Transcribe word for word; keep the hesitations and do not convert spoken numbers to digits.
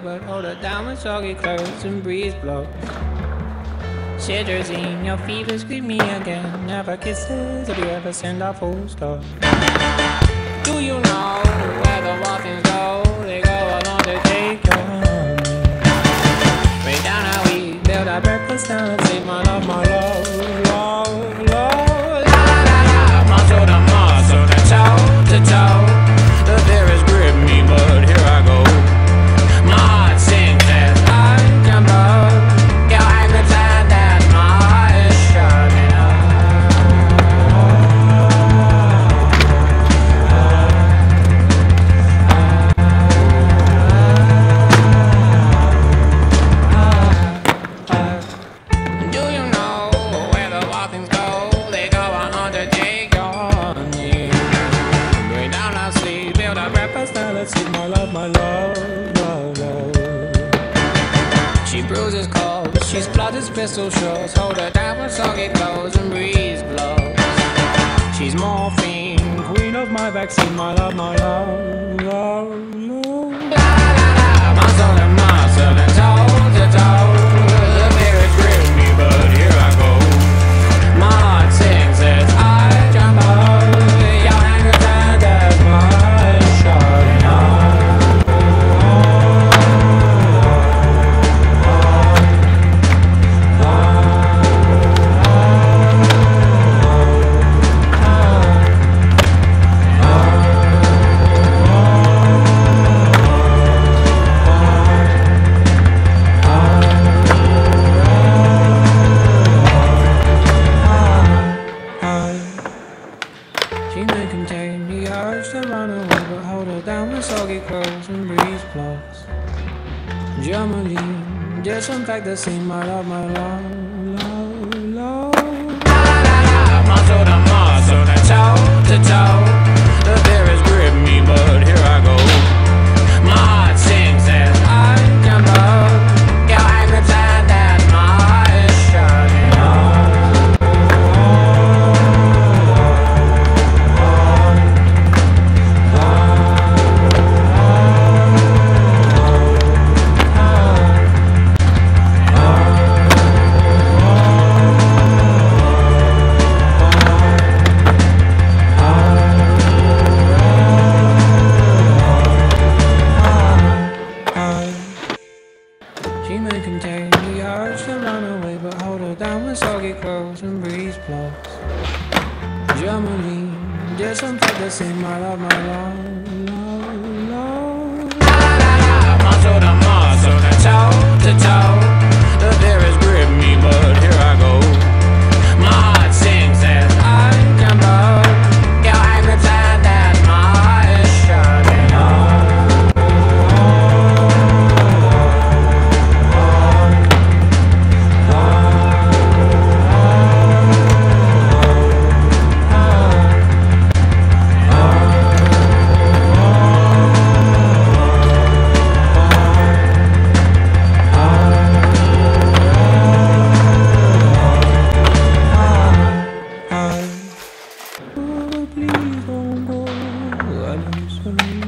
but hold her down with soggy clothes and breeze blows. Cetirizine, your fever, scream me again. Never kisses, have you ever sent a full stop? Do you know where the walkings go? They go along to take your honey. Way down how we build our breakfast down and say my love, my love, love, love. La la la, muscle to muscle, to toe to toe. The fear has gripped me, but here I go. My heart sings as I jump up. Your anger time that my heart is shutting up. Do you know where the walkings go? They go on to take your honey. Way down our sleep, build a breakfast now. Let's eat my love, my love, love, love. She bruises calls, she splutters pistol shots. Hold her down with soggy clothes and breeze blows. She's morphine, queen of my vaccine. My love, my love, love, love. La la la, muscle and muscle and toe to toe. The fear has gripped me, but here I go. My heart sings as I jump up. Your anger turned as my eyes shutting up. She may contain the urge to run away, but hold her down with soggy clothes and breeze blows. Germany, disinfect the scene, my love, my love, love, love. La la la, muscle to muscle, to toe to toe. The fear has gripped me, but here I go. My heart sings as I jump up. Your anger time that my heart is shutting up. She may contain the urge to run away, but hold her down with soggy clothes and breeze blows. Germany, disinfect the scene, my love, my love, love, love. La la la, muscle to muscle, to toe to toe. The fear has gripped me, but here I go. My heart sings as I jump up. Your anger time that my heart is shutting up. Please don't go. I need some